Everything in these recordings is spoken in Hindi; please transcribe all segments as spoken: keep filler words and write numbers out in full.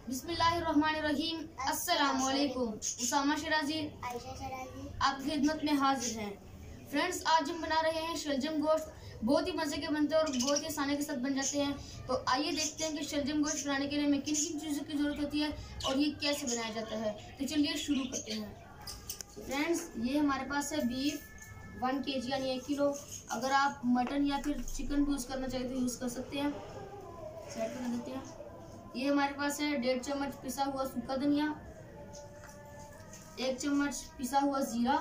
बिस्मिल्लाहिर्रहमानिर्रहीम। अस्सलामु अलैकुम। उसामा शराजी आयशा शराजी आपकी खिदमत में हाजिर हैं। फ्रेंड्स, आज हम बना रहे हैं शलजम गोश्त। बहुत ही मज़े के बनते हैं और बहुत ही आसानी के साथ बन जाते हैं। तो आइए देखते हैं कि शलजम गोश्त बनाने के लिए हमें किन किन चीज़ों की ज़रूरत होती है और ये कैसे बनाया जाता है। तो चलिए शुरू करते हैं। फ्रेंड्स, ये हमारे पास है बीफ वन के जी यानी एक किलो। अगर आप मटन या फिर चिकन भी यूज़ करना चाहिए तो यूज़ कर सकते हैं। सेट कर देते हैं। ये हमारे पास है डेढ़ चम्मच पिसा हुआ सूखा धनिया, एक चम्मच पिसा हुआ जीरा,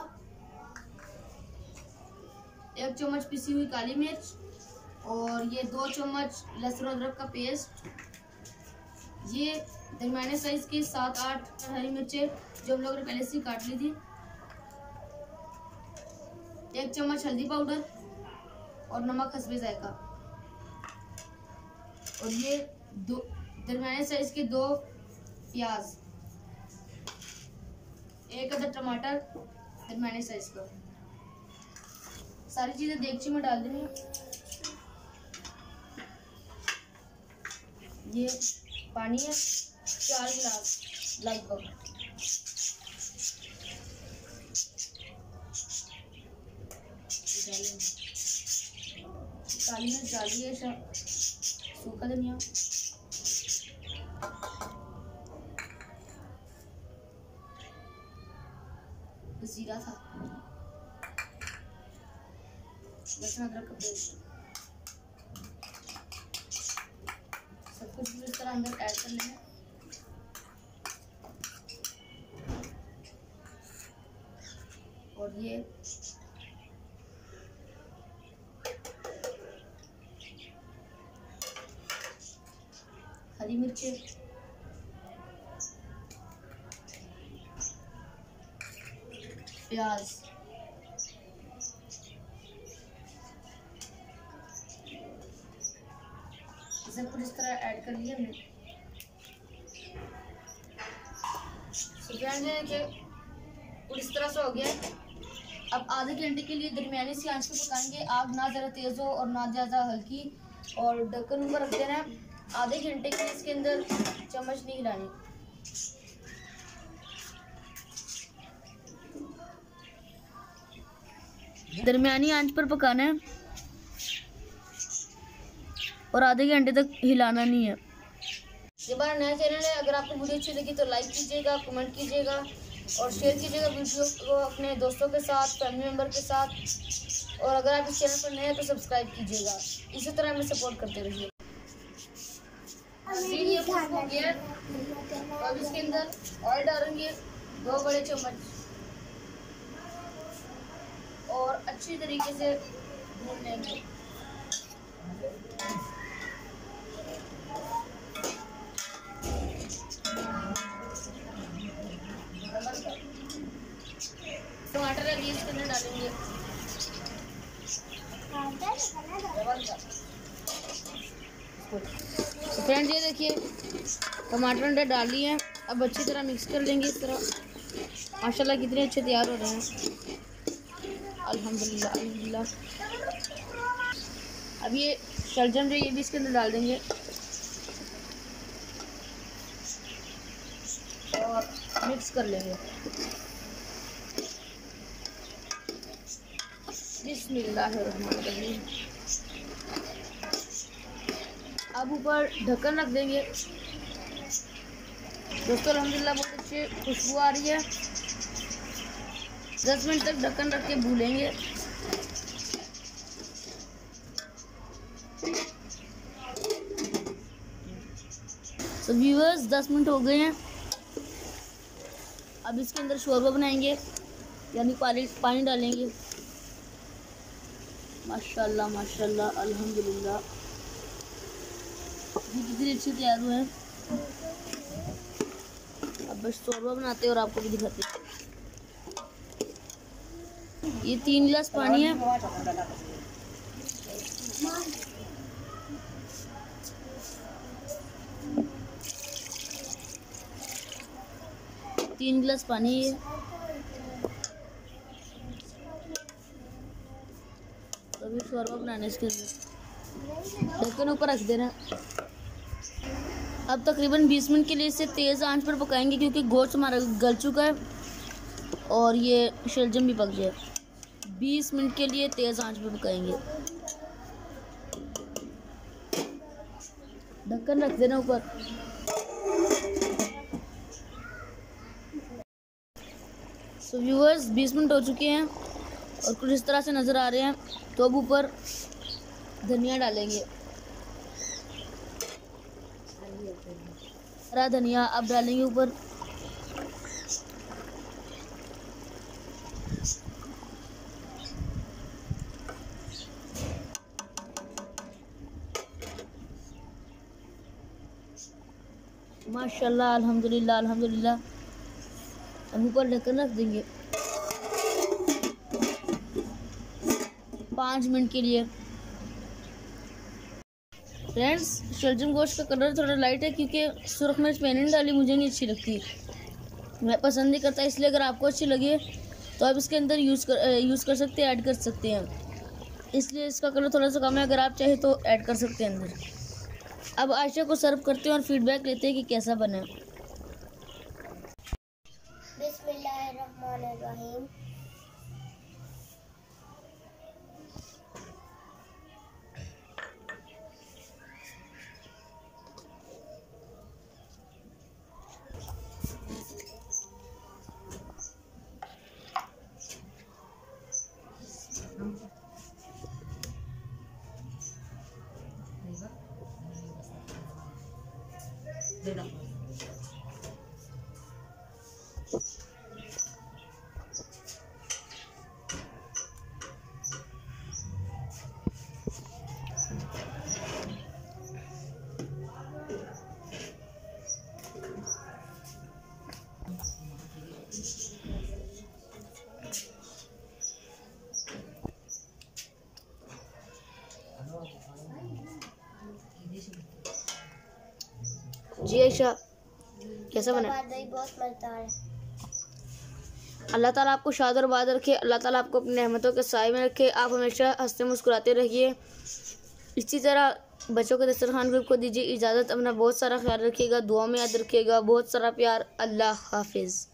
एक चम्मच पिसी हुई काली मिर्च और ये दो चम्मच लहसुन अदरक का पेस्ट। ये दरमियाने साइज की सात आठ हरी मिर्चें जो हम लोगों ने पहले से काट ली थी, एक चम्मच हल्दी पाउडर और नमक हस्बे जायका, और ये दो दरमियाने साइज के दो प्याज, एक अदर टमाटर दरमियाने साइज का। सारी चीजें देगची में डाल देनी है। ये पानी है चार गिलास लगभग। काली मिर्च डालिए, सूखा धनिया, जीरा था, लहसुन अदरक का पेस्ट, सब कुछ इस तरह अंदर ऐड कर लेना। और ये हरी मिर्चें, प्याज, सब कुछ इस तरह ऐड कर लिया हमने। कुछ इस तरह से हो गया। अब आधे घंटे के लिए दरमियानी सी आंच पे पकाएंगे। आग ना ज़्यादा तेज़ हो और ना ज़्यादा हल्की, और ढक्कन ऊपर रख देना है। आधे घंटे के लिए इसके अंदर चम्मच नहीं हिलानी। दरमियानी आंच पर पकाना है और आधे घंटे तक हिलाना नहीं है। ये हमारा नया चैनल है। अगर आपको वीडियो अच्छी लगी तो लाइक कीजिएगा, कमेंट कीजिएगा और शेयर कीजिएगा वीडियो को अपने दोस्तों के साथ, फैमिली मेम्बर के साथ। और अगर आप इस चैनल पर नए हैं तो सब्सक्राइब कीजिएगा। इसी तरह हमें सपोर्ट करते रहिए। अब इसके अंदर ऑयल डालेंगे दो बड़े चम्मच और अच्छी तरीके से भून लेंगे। टमाटर है बीस के अंदर डालेंगे। तो फ्रेंड्स, ये देखिए टमाटर अंडा डाल लिए हैं। अब अच्छी तरह मिक्स कर लेंगे इस तरह। माशाल्लाह कितने अच्छे तैयार हो रहे हैं। अल्हम्दुलिल्लाह अल्हम्दुलिल्लाह। अब ये शलजम जो ये भी इसके अंदर डाल देंगे और मिक्स कर लेंगे। बिस्मिल्लाहिर्रहमानिर्रहीम। अब ऊपर ढक्कन रख देंगे। दोस्तों, अल्हम्दुलिल्लाह बहुत अच्छी खुशबू आ रही है। दस मिनट तक ढक्कन रख के भूलेंगे। तो व्यूअर्स, दस मिनट हो गए हैं। अब इसके अंदर शोरबा बनाएंगे, यानी पानी पानी डालेंगे। माशाल्लाह माशाल्लाह अल्हम्दुलिल्लाह, ये कितने अच्छे तैयार हुए हैं। अब बस शोरबा बनाते हैं और आपको भी दिखाते हैं। ये तीन गिलास पानी है। तीन गिलास पानी है। तो अभी शोरबा बनाने इसके अंदर ढक्कन ऊपर रख देना। अब तकरीबन बीस मिनट के लिए इसे तेज़ आंच पर पकाएंगे क्योंकि गोश्त हमारा गल चुका है और ये शलजम भी पक जाए। बीस मिनट के लिए तेज़ आंच पर पकाएंगे। ढक्कन रख देना ऊपर। सो व्यूअर्स, बीस मिनट हो चुके हैं और कुछ इस तरह से नज़र आ रहे हैं। तो अब ऊपर धनिया डालेंगे, हरा धनिया अब डालेंगे ऊपर। माशाल्लाह, अल्हम्दुलिल्लाह अल्हम्दुलिल्लाह। अब ऊपर ढक्कन रख देंगे पाँच मिनट के लिए। फ्रेंड्स, शलजम गोश्त का कलर थोड़ा लाइट है क्योंकि सुरख मिर्च मैंने नहीं डाली, मुझे नहीं अच्छी लगती, मैं पसंद नहीं करता। इसलिए अगर आपको अच्छी लगे तो आप इसके अंदर यूज़ कर यूज़ कर सकते हैं, ऐड कर सकते हैं। इसलिए इसका कलर थोड़ा सा कम है, अगर आप चाहे तो ऐड कर सकते हैं अंदर। अब आयशा को सर्व करते हैं और फीडबैक लेते हैं कि कैसा बना। बिस्मिल्लाहिर्रहमानिर्रहीम। जी आयशा, कैसा बना? बहुत मजेदार है। अल्लाह ताला आपको शाद और आबाद रखे, अल्लाह ताला आपको अपनी रहमतों के साए में रखे, आप हमेशा हंसते मुस्कुराते रहिए। इसी तरह बच्चों के दस्तरखान ग्रुप को दीजिए इजाज़त। अपना बहुत सारा ख्याल रखिएगा, दुआ में याद रखिएगा। बहुत सारा प्यार। अल्लाह हाफिज़।